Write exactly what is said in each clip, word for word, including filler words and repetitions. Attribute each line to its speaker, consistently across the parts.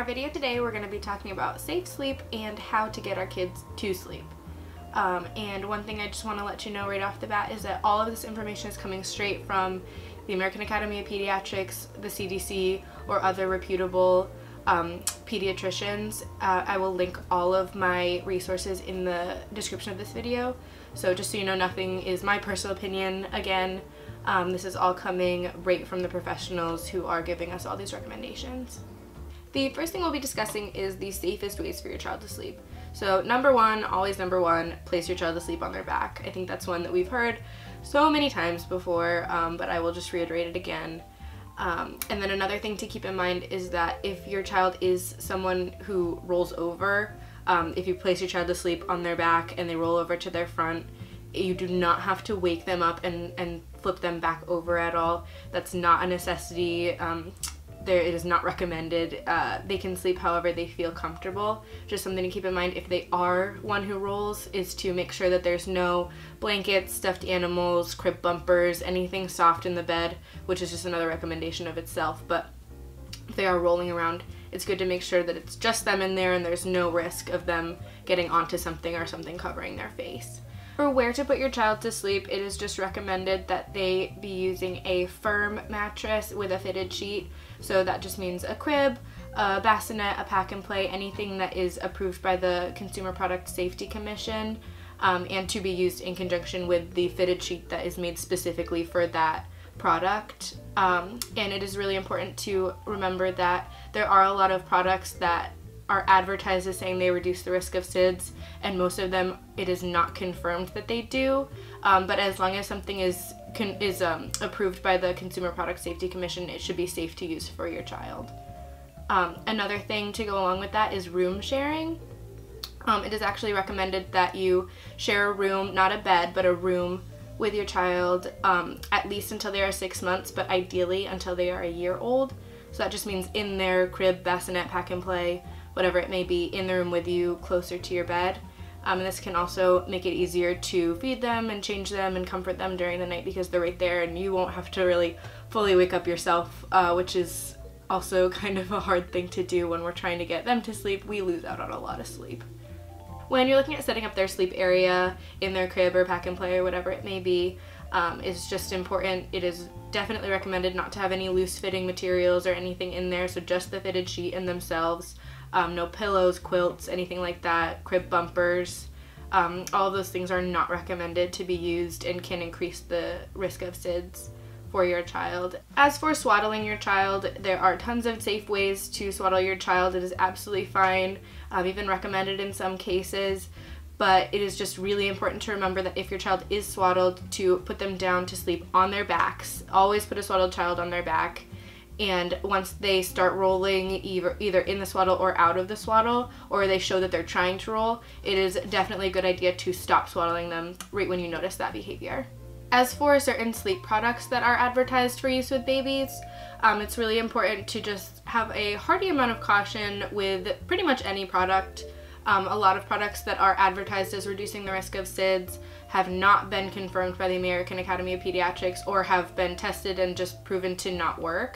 Speaker 1: our video today, we're going to be talking about safe sleep and how to get our kids to sleep. Um, and one thing I just want to let you know right off the bat is that all of this information is coming straight from the American Academy of Pediatrics, the C D C, or other reputable um, pediatricians. Uh, I will link all of my resources in the description of this video. So just so you know, nothing is my personal opinion. Again, um, this is all coming right from the professionals who are giving us all these recommendations. The first thing we'll be discussing is the safest ways for your child to sleep. So number one, always number one, place your child to sleep on their back. I think that's one that we've heard so many times before, um, but I will just reiterate it again. Um, and then another thing to keep in mind is that if your child is someone who rolls over, um, if you place your child to sleep on their back and they roll over to their front, you do not have to wake them up and, and flip them back over at all. That's not a necessity. Um, There, it is not recommended. Uh, they can sleep however they feel comfortable. Just something to keep in mind if they are one who rolls is to make sure that there's no blankets, stuffed animals, crib bumpers, anything soft in the bed, which is just another recommendation of itself. But if they are rolling around, it's good to make sure that it's just them in there and there's no risk of them getting onto something or something covering their face. For where to put your child to sleep, it is just recommended that they be using a firm mattress with a fitted sheet. So that just means a crib, a bassinet, a pack and play, anything that is approved by the Consumer Product Safety Commission, um, and to be used in conjunction with the fitted sheet that is made specifically for that product. Um, and it is really important to remember that there are a lot of products that are advertised as saying they reduce the risk of S I D S, and most of them it is not confirmed that they do, um, but as long as something is con is um, approved by the Consumer Product Safety Commission, it should be safe to use for your child. Um, another thing to go along with that is room sharing. Um, it is actually recommended that you share a room, not a bed, but a room with your child um, at least until they are six months, but ideally until they are a year old. So that just means in their crib, bassinet, pack and play, whatever it may be, in the room with you closer to your bed. Um, and this can also make it easier to feed them and change them and comfort them during the night because they're right there and you won't have to really fully wake up yourself, uh, which is also kind of a hard thing to do when we're trying to get them to sleep. We lose out on a lot of sleep. When you're looking at setting up their sleep area in their crib or pack and play or whatever it may be, um, it's just important. It is definitely recommended not to have any loose fitting materials or anything in there, so just the fitted sheet in themselves. Um, no pillows, quilts, anything like that, crib bumpers. Um, all of those things are not recommended to be used and can increase the risk of S I D S for your child. As for swaddling your child, there are tons of safe ways to swaddle your child. It is absolutely fine, um, even recommended in some cases, but it is just really important to remember that if your child is swaddled, to put them down to sleep on their backs. Always put a swaddled child on their back. And once they start rolling either, either in the swaddle or out of the swaddle, or they show that they're trying to roll, it is definitely a good idea to stop swaddling them right when you notice that behavior. As for certain sleep products that are advertised for use with babies, um, it's really important to just have a hearty amount of caution with pretty much any product. Um, a lot of products that are advertised as reducing the risk of S I D S have not been confirmed by the American Academy of Pediatrics or have been tested and just proven to not work.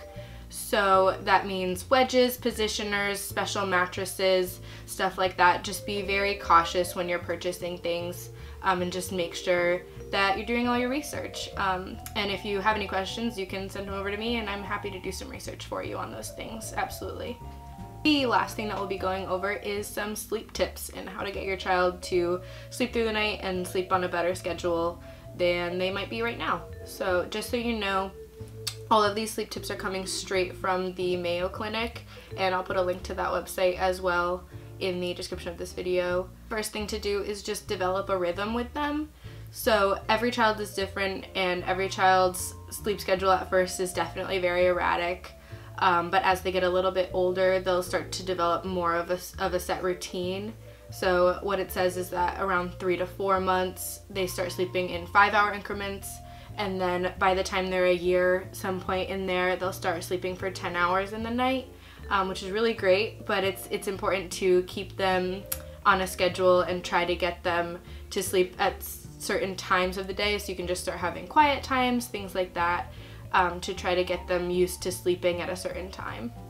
Speaker 1: So that means wedges, positioners, special mattresses, stuff like that. Just be very cautious when you're purchasing things, um, and just make sure that you're doing all your research. Um, and if you have any questions, you can send them over to me and I'm happy to do some research for you on those things, absolutely. The last thing that we'll be going over is some sleep tips and how to get your child to sleep through the night and sleep on a better schedule than they might be right now. So just so you know, all of these sleep tips are coming straight from the Mayo Clinic, and I'll put a link to that website as well in the description of this video. First thing to do is just develop a rhythm with them. So every child is different and every child's sleep schedule at first is definitely very erratic, um, but as they get a little bit older, they'll start to develop more of a, of a set routine. So what it says is that around three to four months, they start sleeping in five hour increments. And then by the time they're a year, some point in there, they'll start sleeping for ten hours in the night, um, which is really great, but it's, it's important to keep them on a schedule and try to get them to sleep at certain times of the day, so you can just start having quiet times, things like that, um, to try to get them used to sleeping at a certain time.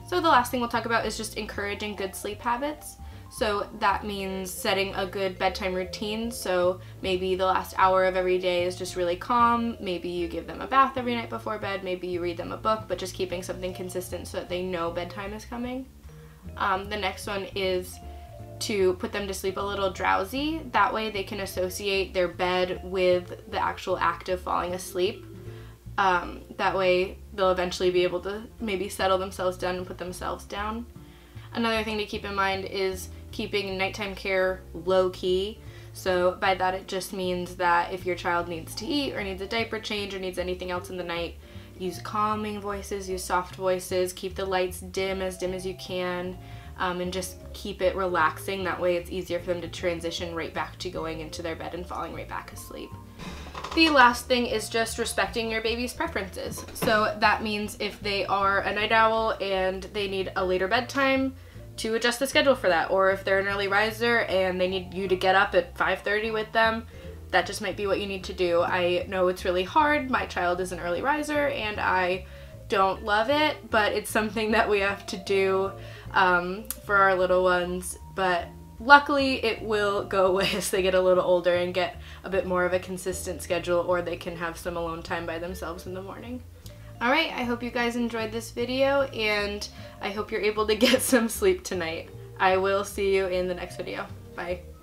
Speaker 1: So the last thing we'll talk about is just encouraging good sleep habits. So that means setting a good bedtime routine. So maybe the last hour of every day is just really calm. Maybe you give them a bath every night before bed. Maybe you read them a book, but just keeping something consistent so that they know bedtime is coming. Um, the next one is to put them to sleep a little drowsy. That way they can associate their bed with the actual act of falling asleep. Um, that way they'll eventually be able to maybe settle themselves down and put themselves down. Another thing to keep in mind is keeping nighttime care low-key. So by that it just means that if your child needs to eat or needs a diaper change or needs anything else in the night, use calming voices, use soft voices, keep the lights dim, as dim as you can, um, and just keep it relaxing. That way it's easier for them to transition right back to going into their bed and falling right back asleep. The last thing is just respecting your baby's preferences. So that means if they are a night owl and they need a later bedtime, to adjust the schedule for that. Or if they're an early riser and they need you to get up at five thirty with them, that just might be what you need to do. I know it's really hard. My child is an early riser and I don't love it, but it's something that we have to do um, for our little ones. But luckily it will go away as they get a little older and get a bit more of a consistent schedule, or they can have some alone time by themselves in the morning. Alright, I hope you guys enjoyed this video, and I hope you're able to get some sleep tonight. I will see you in the next video. Bye.